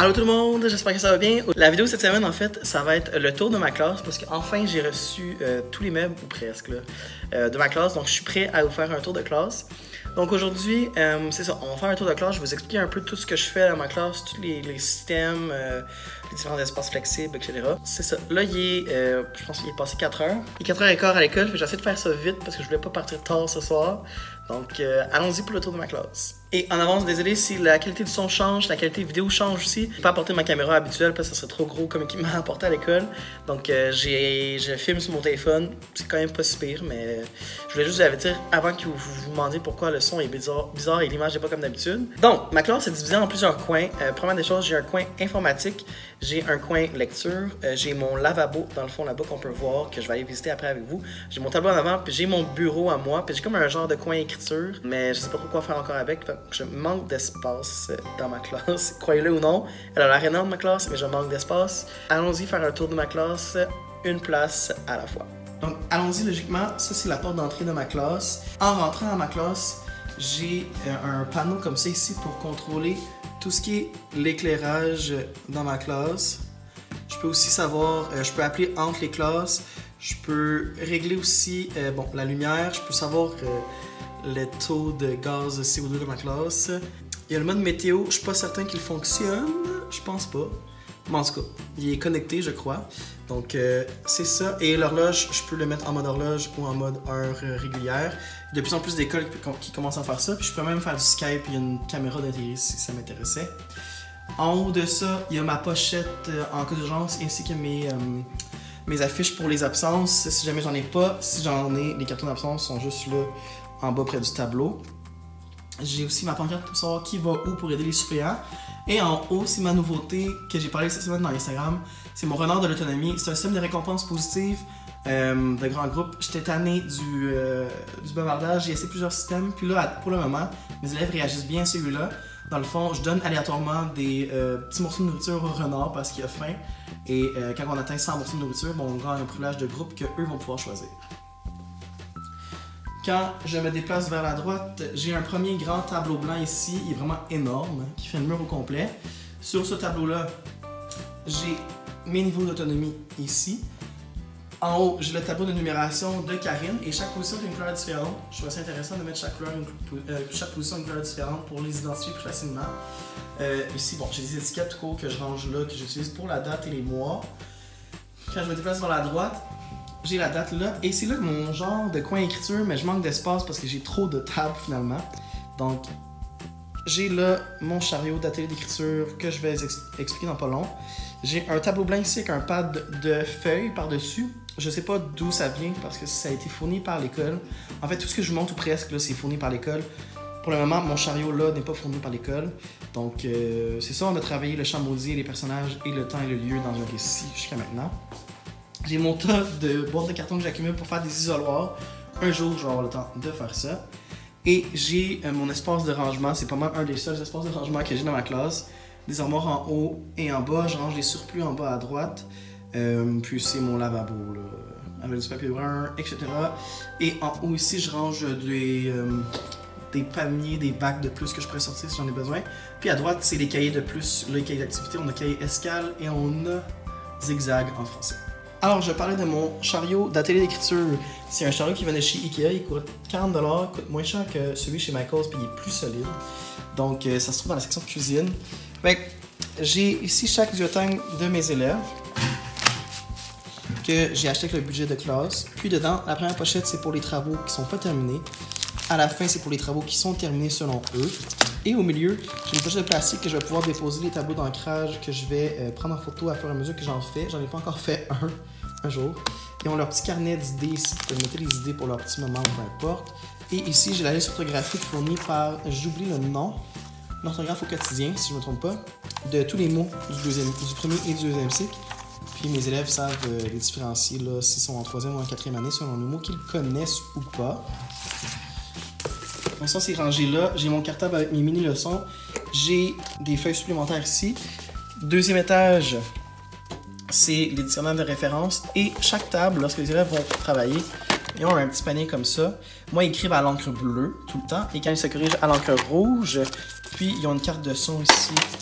Allô tout le monde, j'espère que ça va bien. La vidéo cette semaine, en fait, ça va être le tour de ma classe parce qu'enfin j'ai reçu tous les meubles, ou presque, là, de ma classe. Donc je suis prêt à vous faire un tour de classe. Donc aujourd'hui, c'est ça, on va faire un tour de classe. Je vais vous expliquer un peu tout ce que je fais dans ma classe, tous les systèmes, les différents espaces flexibles, etc. C'est ça. Là, je pense qu'il est passé 4 heures. Il est 4h15 à l'école, j'essaie de faire ça vite parce que je voulais pas partir tard ce soir. Donc, allons-y pour le tour de ma classe. Et en avance, désolé si la qualité du son change, la qualité vidéo change aussi. Je peux pas apporter ma caméra habituelle parce que ça serait trop gros comme équipement à apporter à l'école. Donc, je filme sur mon téléphone. C'est quand même pas si pire, mais je voulais juste vous avertir avant que vous vous demandiez pourquoi le son est bizarre et l'image n'est pas comme d'habitude. Donc, ma classe est divisée en plusieurs coins. Première des choses, j'ai un coin informatique, j'ai un coin lecture, j'ai mon lavabo dans le fond là-bas qu'on peut voir, que je vais aller visiter après avec vous. J'ai mon tableau en avant, puis j'ai mon bureau à moi, puis j'ai comme un genre de coin écriture, mais je sais pas trop quoi faire encore avec. Je manque d'espace dans ma classe, croyez-le ou non. Elle a l'air énorme ma classe, mais je manque d'espace. Allons-y faire un tour de ma classe, une place à la fois. Donc allons-y logiquement, ça c'est la porte d'entrée de ma classe. En rentrant dans ma classe, j'ai un panneau comme ça ici pour contrôler tout ce qui est l'éclairage dans ma classe. Je peux aussi savoir, je peux appeler entre les classes, je peux régler aussi la lumière, je peux savoir le taux de gaz CO2 de ma classe. Il y a le mode météo, je suis pas certain qu'il fonctionne, je pense pas. Mais en tout cas, il est connecté, je crois. Donc, c'est ça. Et l'horloge, je peux le mettre en mode horloge ou en mode heure régulière. Il y a de plus en plus d'écoles qui commencent à faire ça. Puis je peux même faire du Skype, il y a une caméra d'intérieur si ça m'intéressait. En haut de ça, il y a ma pochette en cas d'urgence ainsi que mes affiches pour les absences. Si jamais j'en ai pas, si j'en ai, les cartons d'absence sont juste là en bas près du tableau. J'ai aussi ma pancarte pour savoir qui va où pour aider les suppléants. Et en haut, c'est ma nouveauté que j'ai parlé cette semaine dans Instagram. C'est mon renard de l'autonomie. C'est un système de récompense positive de grands groupes. J'étais tanné du bavardage. J'ai essayé plusieurs systèmes. Puis là, pour le moment, mes élèves réagissent bien à celui-là. Dans le fond, je donne aléatoirement des petits morceaux de nourriture au renard parce qu'il a faim. Et quand on atteint 100 morceaux de nourriture, on gagne un privilège de groupe qu'eux vont pouvoir choisir. Quand je me déplace vers la droite, j'ai un premier grand tableau blanc ici, il est vraiment énorme, qui fait le mur au complet. Sur ce tableau-là, j'ai mes niveaux d'autonomie ici. En haut, j'ai le tableau de numération de Karine et chaque position a une couleur différente. Je trouve ça intéressant de mettre chaque position une couleur différente pour les identifier plus facilement. Ici, j'ai des étiquettes tout court que je range là, que j'utilise pour la date et les mois. Quand je me déplace vers la droite, j'ai la date là, et c'est là mon genre de coin écriture, mais je manque d'espace parce que j'ai trop de tables finalement. Donc, j'ai là mon chariot d'atelier d'écriture que je vais expliquer dans pas long. J'ai un tableau blanc ici avec un pad de feuilles par-dessus. Je sais pas d'où ça vient parce que ça a été fourni par l'école. En fait, tout ce que je vous montre ou presque, là, c'est fourni par l'école. Pour le moment, mon chariot là n'est pas fourni par l'école. Donc, c'est ça, on a travaillé le champ maudit, les personnages et le temps et le lieu dans un récit jusqu'à maintenant. J'ai mon tas de boîtes de carton que j'accumule pour faire des isoloirs. Un jour, je vais avoir le temps de faire ça. Et j'ai mon espace de rangement. C'est pas mal un des seuls espaces de rangement que j'ai dans ma classe. Des armoires en haut et en bas. Je range les surplus en bas à droite. Puis c'est mon lavabo, là, avec du papier brun, etc. Et en haut ici, je range des paniers, des bacs de plus que je pourrais sortir si j'en ai besoin. Puis à droite, c'est les cahiers de plus, les cahiers d'activité. On a cahier escale et on a zigzag en français. Alors, je parlais de mon chariot d'atelier d'écriture. C'est un chariot qui venait chez Ikea, il coûte 40$, il coûte moins cher que celui chez Michaels, puis il est plus solide. Donc, ça se trouve dans la section cuisine. Fait j'ai ici chaque duotime de mes élèves que j'ai acheté avec le budget de classe. Puis dedans, la première pochette, c'est pour les travaux qui sont pas terminés. À la fin, c'est pour les travaux qui sont terminés selon eux. Et au milieu, j'ai une pochette de plastique que je vais pouvoir déposer les tableaux d'ancrage que je vais prendre en photo à fur et à mesure que j'en fais. J'en ai pas encore fait un jour. Ils ont leur petit carnet d'idées ici pour mettre les idées pour leur petit moment, peu importe. Et ici, j'ai la liste orthographique fournie par, j'oublie le nom, l'orthographe au quotidien, si je ne me trompe pas, de tous les mots du premier et du deuxième cycle. Puis mes élèves savent les différencier s'ils sont en troisième ou en quatrième année selon les mots qu'ils connaissent ou pas. Donc ça, c'est rangé là. J'ai mon cartable avec mes mini-leçons. J'ai des feuilles supplémentaires ici. Deuxième étage, c'est les dictionnaires de référence. Et chaque table, lorsque les élèves vont travailler, ils ont un petit panier comme ça. Moi, ils écrivent à l'encre bleue tout le temps. Et quand ils se corrigent à l'encre rouge, puis ils ont une carte de son ici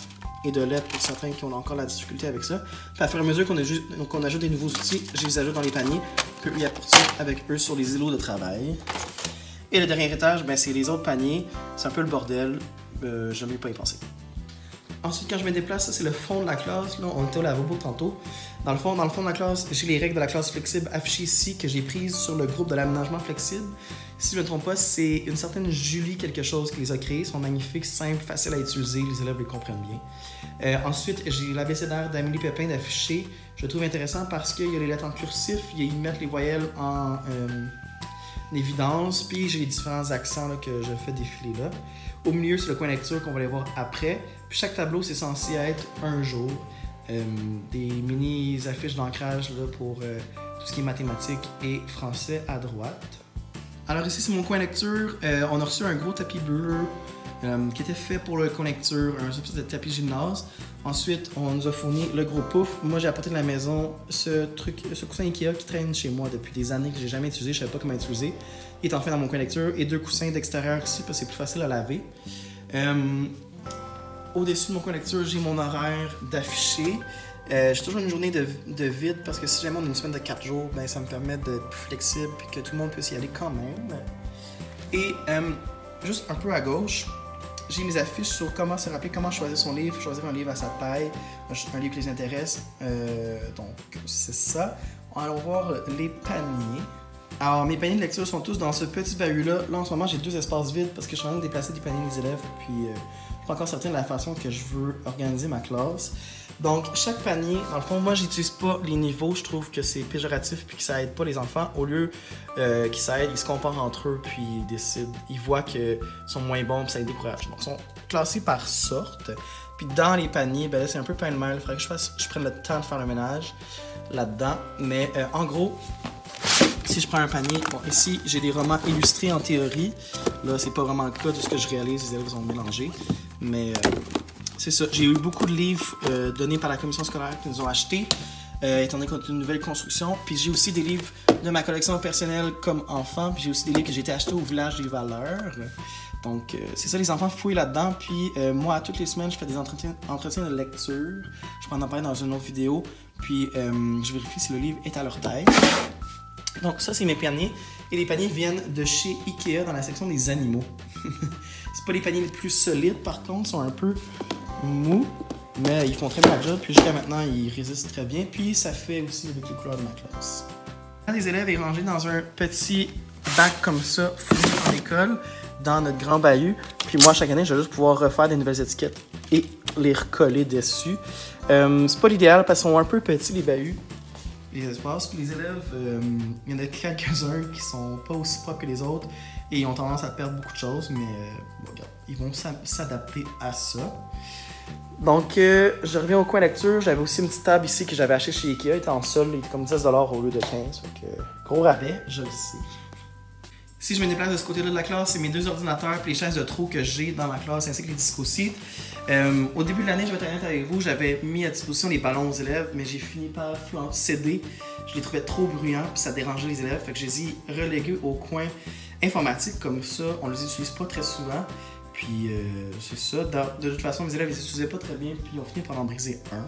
et de lettres pour certains qui ont encore la difficulté avec ça. Puis à fur et à mesure qu'on ajoute des nouveaux outils, je les ajoute dans les paniers, puis y apporter avec eux sur les îlots de travail. Et le dernier étage, ben, c'est les autres paniers. C'est un peu le bordel, je n'ai pas y penser. Ensuite, quand je me déplace, ça c'est le fond de la classe. Là, on était au lavabo tantôt. Dans le fond de la classe, j'ai les règles de la classe flexible affichées ici que j'ai prises sur le groupe de l'aménagement flexible. Si je ne me trompe pas, c'est une certaine Julie quelque chose qui les a créées. Ils sont magnifiques, simples, faciles à utiliser. Les élèves les comprennent bien. Ensuite, j'ai l'abécédaire d'Amélie Pépin d'afficher. Je le trouve intéressant parce qu'il y a les lettres en cursif, ils mettent les voyelles en évidence, puis j'ai les différents accents là, que je fais défiler là. Au milieu, c'est le coin lecture qu'on va aller voir après. Puis chaque tableau, c'est censé être un jour. Des mini affiches d'ancrage pour tout ce qui est mathématiques et français à droite. Alors ici, c'est mon coin lecture. On a reçu un gros tapis bleu qui était fait pour le coin lecture, un espèce de tapis gymnase. Ensuite, on nous a fourni le gros pouf. Moi, j'ai apporté de la maison ce coussin Ikea qui traîne chez moi depuis des années que j'ai jamais utilisé. Je savais pas comment l'utiliser. Il est en fait dans mon coin lecture et 2 coussins d'extérieur ici parce que c'est plus facile à laver. Au-dessus de mon coin lecture, j'ai mon horaire d'affiché. J'ai toujours une journée de vide parce que si jamais on a une semaine de 4 jours, ben, ça me permet d'être plus flexible et que tout le monde puisse y aller quand même. Et juste un peu à gauche, j'ai mes affiches sur comment se rappeler comment choisir son livre, choisir un livre à sa taille, un livre qui les intéresse. Donc, c'est ça. Allons voir les paniers. Alors, mes paniers de lecture sont tous dans ce petit bahut-là. Là, en ce moment, j'ai 2 espaces vides parce que je suis en train de déplacer des paniers des élèves. Puis, je suis pas encore certain de la façon que je veux organiser ma classe. Donc, chaque panier, dans le fond, moi, j'utilise pas les niveaux. Je trouve que c'est péjoratif puis que ça aide pas les enfants. Au lieu qu'ils s'aident, ils se comparent entre eux puis ils décident. Ils voient qu'ils sont moins bons puis ça les décourage. Donc, ils sont classés par sorte. Puis dans les paniers, ben là, c'est un peu pêle-mêle. Il faudrait que je prenne le temps de faire le ménage là-dedans. Mais en gros, si je prends un panier, bon, ici, j'ai des romans illustrés en théorie. Là, c'est pas vraiment le cas de ce que je réalise. Les élèves ont mélangé. Mais c'est ça. J'ai eu beaucoup de livres donnés par la commission scolaire qu'ils nous ont achetés, étant donné qu'on a une nouvelle construction. Puis j'ai aussi des livres de ma collection personnelle comme enfant. Puis j'ai aussi des livres que j'ai été achetés au village des valeurs. Donc, c'est ça, les enfants fouillent là-dedans. Puis moi, toutes les semaines, je fais des entretiens de lecture. Je peux en parler dans une autre vidéo. Puis je vérifie si le livre est à leur taille. Donc ça, c'est mes paniers. Et les paniers viennent de chez Ikea dans la section des animaux. C'est pas les paniers les plus solides, par contre, ils sont un peu mous. Mais ils font très bien la job. Puis jusqu'à maintenant, ils résistent très bien. Puis ça fait aussi avec les couleurs de ma classe. Les élèves est rangé dans un petit bac comme ça, fourni dans l'école, dans notre grand bahut. Puis moi, chaque année, je vais juste pouvoir refaire des nouvelles étiquettes et les recoller dessus. C'est pas l'idéal parce qu'ils sont un peu petits, les bahuts, les espaces. Puis les élèves, il y en a quelques-uns qui sont pas aussi propres que les autres et ils ont tendance à perdre beaucoup de choses, mais bon, regarde, ils vont s'adapter à ça. Donc, je reviens au coin lecture. J'avais aussi une petite table ici que j'avais achetée chez Ikea. Elle était en sol, elle était comme 10$ au lieu de 15$. Donc, gros rabais, je le sais. Si je me déplace de ce côté-là de la classe, c'est mes 2 ordinateurs et les chaises de trou que j'ai dans ma classe, ainsi que les disco-seats. Au début de l'année, je vais être honnête avec vous, j'avais mis à disposition les ballons aux élèves, mais j'ai fini par céder. Je les trouvais trop bruyants, puis ça dérangeait les élèves. Fait que je les ai relégués au coin informatique, comme ça, on les utilise pas très souvent. Puis c'est ça. De toute façon, les élèves les utilisaient pas très bien, puis ils ont fini par en briser un.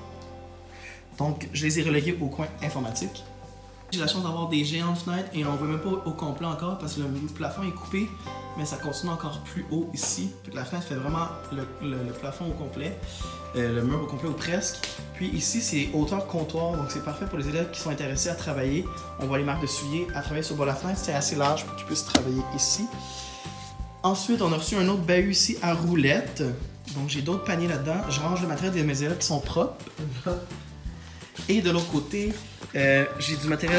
Donc, je les ai relégués au coin informatique. J'ai la chance d'avoir des géantes fenêtres et on ne voit même pas au complet encore parce que le plafond est coupé, mais ça continue encore plus haut ici. La fenêtre fait vraiment le plafond au complet, le mur au complet ou presque. Puis ici, c'est hauteur comptoir, donc c'est parfait pour les élèves qui sont intéressés à travailler. On voit les marques de souliers à travailler sur le bas de la fenêtre, c'est assez large pour qu'ils puissent travailler ici. Ensuite, on a reçu un autre bahut ici à roulettes. Donc j'ai d'autres paniers là-dedans. Je range le matériel de mes élèves qui sont propres. Et de l'autre côté, j'ai du matériel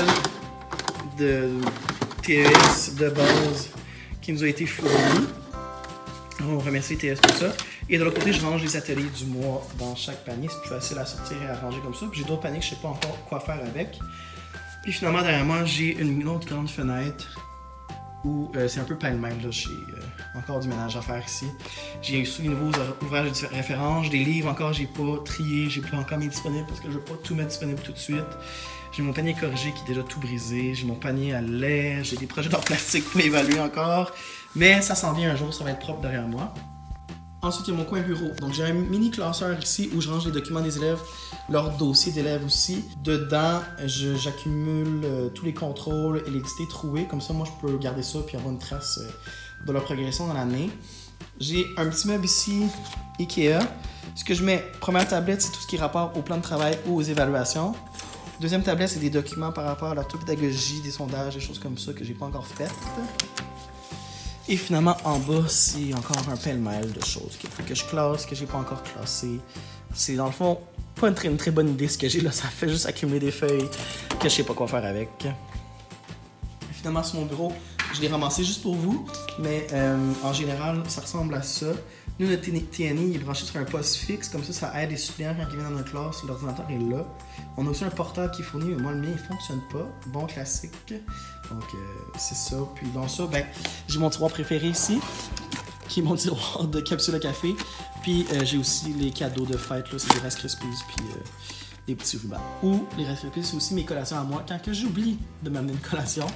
de TES de base qui nous a été fourni. On remercie TES pour ça. Et de l'autre côté, je range les ateliers du mois dans chaque panier. C'est plus facile à sortir et à ranger comme ça. Puis j'ai d'autres paniers que je ne sais pas encore quoi faire avec. Puis finalement, derrière moi, j'ai une autre grande fenêtre où c'est un peu pêle-mêle. J'ai encore du ménage à faire ici. J'ai aussi les nouveaux ouvrages de référence. Des livres encore, j'ai pas trié, j'ai pas encore mis disponible parce que je veux pas tout mettre disponible tout de suite. J'ai mon panier corrigé qui est déjà tout brisé. J'ai mon panier à lait. J'ai des projets en plastique pour évaluer encore. Mais ça s'en vient un jour, ça va être propre derrière moi. Ensuite, il y a mon coin bureau. Donc, j'ai un mini classeur ici où je range les documents des élèves, leurs dossiers d'élèves aussi. Dedans, j'accumule tous les contrôles et les dictées trouées. Comme ça, moi, je peux garder ça puis avoir une trace de leur progression dans l'année. J'ai un petit meuble ici, Ikea. Ce que je mets, première tablette, c'est tout ce qui est rapport au plan de travail ou aux évaluations. Deuxième tablette, c'est des documents par rapport à la pédagogie, des sondages, des choses comme ça que j'ai pas encore faites. Et finalement, en bas, c'est encore un pêle-mêle de choses qu'il faut que je classe, que j'ai pas encore classées. C'est dans le fond pas une très bonne idée ce que j'ai là, ça fait juste accumuler des feuilles que je sais pas quoi faire avec. Et finalement, sur mon bureau, je l'ai ramassé juste pour vous, mais en général, ça ressemble à ça. Nous, notre TNI est branché sur un poste fixe, comme ça aide les suppléants quand ils viennent dans notre classe, l'ordinateur est là. On a aussi un portable qui est fourni, mais moi, le mien, il fonctionne pas. Bon classique. Donc, c'est ça. Puis dans ça, ben, j'ai mon tiroir préféré ici, qui est mon tiroir de capsule à café. Puis j'ai aussi les cadeaux de fête, là, c'est des Rice Krispies, puis des petits rubans. Ou les Rice Krispies, c'est aussi mes collations à moi, quand j'oublie de m'amener une collation.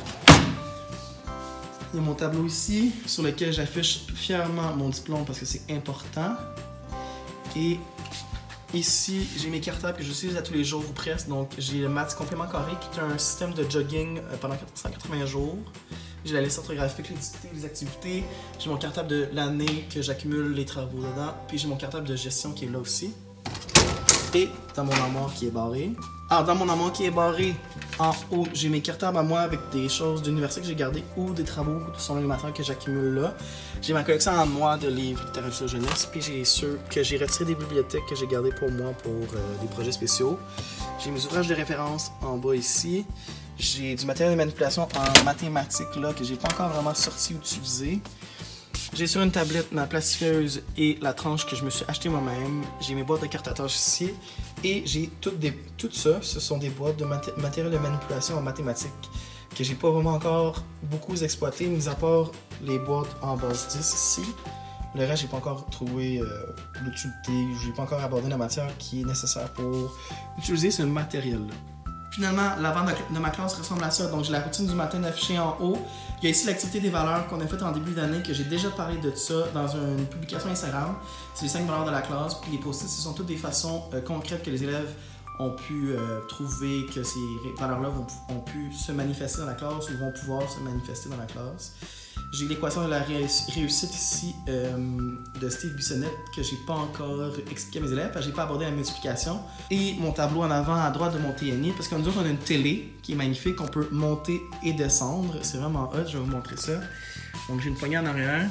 Il y a mon tableau ici, sur lequel j'affiche fièrement mon diplôme parce que c'est important. Et ici, j'ai mes cartables que j'utilise à tous les jours ou presque. Donc, j'ai le Maths Complément Carré qui est un système de jogging pendant 180 jours. J'ai la liste orthographique, les activités. J'ai mon cartable de l'année que j'accumule les travaux dedans. Puis j'ai mon cartable de gestion qui est là aussi. Et dans mon armoire qui est barré. Ah, dans mon armoire qui est barré, en haut, j'ai mes cartables à moi avec des choses d'université que j'ai gardées ou des travaux de son animateur que j'accumule là. J'ai ma collection à moi de livres littérature jeunesse, puis j'ai ceux que j'ai retirés des bibliothèques que j'ai gardés pour moi pour des projets spéciaux. J'ai mes ouvrages de référence en bas ici. J'ai du matériel de manipulation en mathématiques là que j'ai pas encore vraiment sorti ou utilisé. J'ai sur une tablette ma plastifieuse et la tranche que je me suis acheté moi-même. J'ai mes boîtes de cartes à tâches ici. Et j'ai tout ça, ce sont des boîtes de matériel de manipulation en mathématiques que j'ai pas vraiment encore beaucoup exploité, mis à part les boîtes en base 10 ici. Le reste, j'ai pas encore trouvé l'utilité, j'ai pas encore abordé la matière qui est nécessaire pour utiliser ce matériel-là. Finalement, l'avant de ma classe ressemble à ça. Donc, j'ai la routine du matin affichée en haut. Il y a ici l'activité des valeurs qu'on a faite en début d'année, que j'ai déjà parlé de ça dans une publication Instagram. C'est les 5 valeurs de la classe. Puis les post-it, ce sont toutes des façons concrètes que les élèves ont pu trouver que ces valeurs-là ont pu se manifester dans la classe ou vont pouvoir se manifester dans la classe. J'ai l'équation de la réussite ici de Steve Bissonnette que j'ai pas encore expliqué à mes élèves, parce que j'ai pas abordé la multiplication. Et mon tableau en avant à droite de mon TNI, parce qu'on nous autres, on a une télé qui est magnifique, qu'on peut monter et descendre. C'est vraiment hot, je vais vous montrer ça. Donc j'ai une poignée en arrière.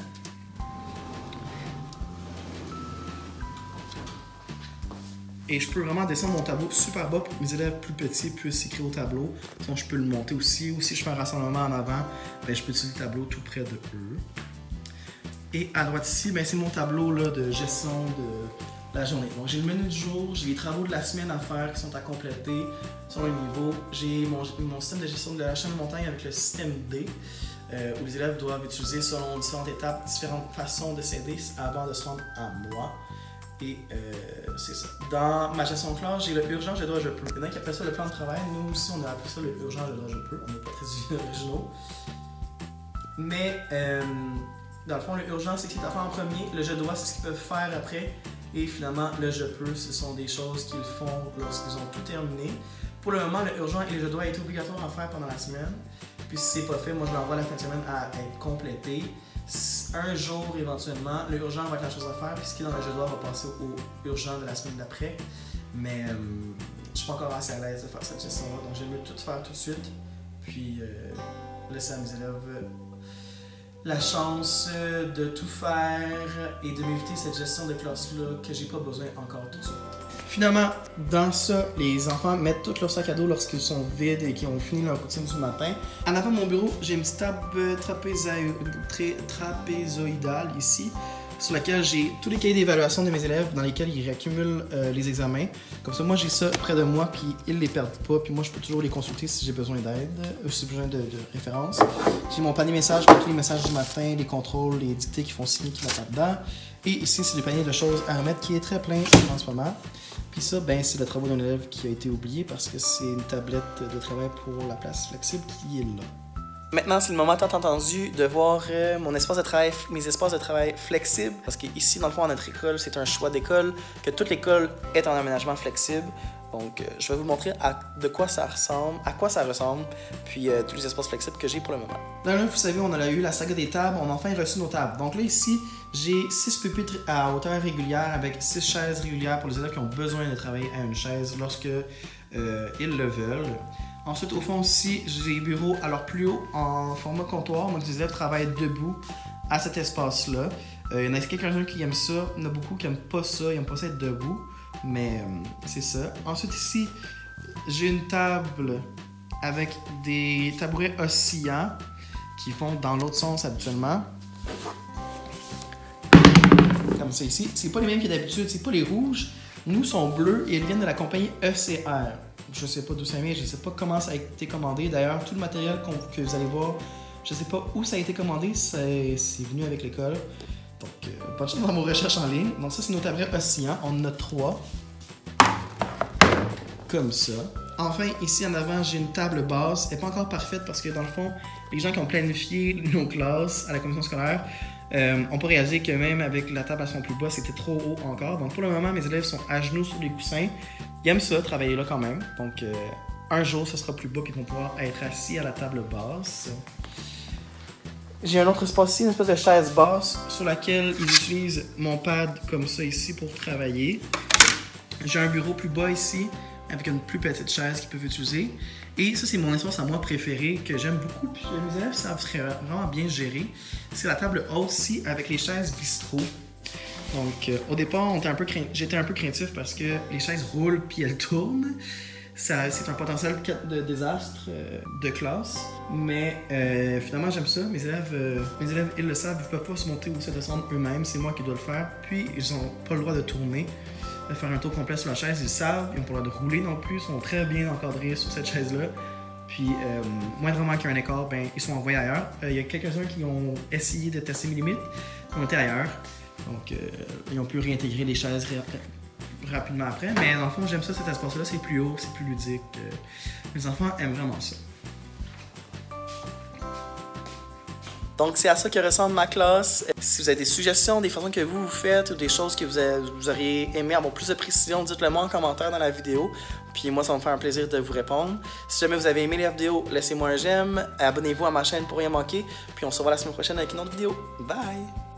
Et je peux vraiment descendre mon tableau super bas pour que mes élèves plus petits puissent écrire au tableau. Sinon, je peux le monter aussi. Ou si je fais un rassemblement en avant, ben, je peux utiliser le tableau tout près de eux. Et à droite ici, ben, c'est mon tableau là, de gestion de la journée. Donc, j'ai le menu du jour, j'ai les travaux de la semaine à faire qui sont à compléter sur le niveau. J'ai mon système de gestion de la chaîne de montagne avec le système D, où les élèves doivent utiliser selon différentes étapes, différentes façons de s'aider avant de se rendre à moi. Et c'est ça. Dans ma gestion de classe, j'ai le urgent, je dois, je peux. Il y en a qui appellent ça le plan de travail. Nous aussi, on a appelé ça le urgent, je dois, je peux. On n'est pas très originaux. Mais dans le fond, le urgent, c'est ce qui est à faire en premier. Le je dois, c'est ce qu'ils peuvent faire après. Et finalement, le je peux, ce sont des choses qu'ils font lorsqu'ils ont tout terminé. Pour le moment, le urgent et le je dois est obligatoire à faire pendant la semaine. Puis si c'est pas fait, moi je l'envoie la fin de semaine à être complété. Un jour éventuellement, le urgent va être la chose à faire, puis ce qui est dans le je dois va passer au urgent de la semaine d'après. Mais je suis pas encore assez à l'aise de faire cette gestion-là, donc j'aime mieux tout faire tout de suite, puis laisser à mes élèves la chance de tout faire et de m'éviter cette gestion de classe-là que j'ai pas besoin encore tout de suite. Finalement, dans ça, les enfants mettent tous leurs sacs à dos lorsqu'ils sont vides et qu'ils ont fini leur routine du matin. En avant de mon bureau, j'ai une petite table trapézoïdale ici, sur laquelle j'ai tous les cahiers d'évaluation de mes élèves dans lesquels ils réaccumulent les examens. Comme ça, moi j'ai ça près de moi, puis ils ne les perdent pas, puis moi je peux toujours les consulter si j'ai besoin d'aide, si j'ai besoin de références. J'ai mon panier message pour tous les messages du matin, les contrôles, les dictées qui font signer qui mettent là-dedans. Et ici, c'est le panier de choses à remettre qui est très plein en ce moment. Puis ça, ben, c'est le travail d'un élève qui a été oublié parce que c'est une tablette de travail pour la place flexible qui est là. Maintenant, c'est le moment tant entendu de voir mon espace de travail, mes espaces de travail flexibles. Parce qu'ici, dans le fond, à notre école, c'est un choix d'école, que toute l'école est en aménagement flexible. Donc, je vais vous montrer à quoi ça ressemble, puis tous les espaces flexibles que j'ai pour le moment. Là, vous savez, on a eu la saga des tables, on a enfin reçu nos tables. Donc là, ici, j'ai 6 pupitres à hauteur régulière avec 6 chaises régulières pour les élèves qui ont besoin de travailler à une chaise lorsque ils le veulent. Ensuite, au fond aussi, j'ai des bureaux alors plus haut en format comptoir. Donc, les élèves travaillent debout à cet espace-là. Il y en a quelques-uns qui aiment ça. Il y en a beaucoup qui n'aiment pas ça. Ils n'aiment pas ça être debout. Mais c'est ça. Ensuite, ici, j'ai une table avec des tabourets oscillants qui vont dans l'autre sens habituellement. Comme ça ici. C'est pas les mêmes que d'habitude. C'est pas les rouges. Nous, sont bleus et ils viennent de la compagnie ECR. Je sais pas d'où ça vient, je sais pas comment ça a été commandé. D'ailleurs, tout le matériel que vous allez voir, je sais pas où ça a été commandé, c'est venu avec l'école. Donc, bonne chance dans vos recherches en ligne. Donc ça, c'est nos tabourets oscillants. On en a 3. Comme ça. Enfin, ici en avant, j'ai une table basse. Elle n'est pas encore parfaite parce que dans le fond, les gens qui ont planifié nos classes à la commission scolaire ont pas réalisé que même avec la table à son plus bas, c'était trop haut encore. Donc pour le moment, mes élèves sont à genoux sur les coussins. Ils aiment ça, travailler là quand même. Donc un jour, ça sera plus bas et ils vont pouvoir être assis à la table basse. J'ai un autre espace ici, une espèce de chaise basse sur laquelle ils utilisent mon pad comme ça ici pour travailler. J'ai un bureau plus bas ici avec une plus petite chaise qu'ils peuvent utiliser. Et ça, c'est mon espace à moi préféré que j'aime beaucoup. Puis mes élèves savent vraiment bien gérer. C'est la table haute ici avec les chaises bistrot. Donc, au départ, j'étais un peu craintif parce que les chaises roulent puis elles tournent. C'est un potentiel de désastre de classe. Mais finalement, j'aime ça. Mes élèves, ils le savent, ils peuvent pas se monter ou se descendre eux-mêmes. C'est moi qui dois le faire. Puis, ils n'ont pas le droit de tourner, de faire un tour complet sur la chaise. Ils le savent, ils n'ont pas le droit de rouler non plus. Ils sont très bien encadrés sur cette chaise-là. Puis, moindrement qu'il y a un écart, ben, ils sont envoyés ailleurs. Il y a quelques-uns qui ont essayé de tester mes limites, qui ont été ailleurs. Donc, ils ont pu réintégrer les chaises rapidement après. Mais dans le fond, j'aime ça, cet espace-là. C'est plus haut, c'est plus ludique. Les enfants aiment vraiment ça. Donc, c'est à ça que ressemble ma classe. Si vous avez des suggestions, des façons que vous faites ou des choses que vous auriez aimé avoir plus de précision, dites-le moi en commentaire dans la vidéo. Puis moi, ça va me faire un plaisir de vous répondre. Si jamais vous avez aimé la vidéo, laissez-moi un j'aime. Abonnez-vous à ma chaîne pour rien manquer. Puis on se revoit la semaine prochaine avec une autre vidéo. Bye!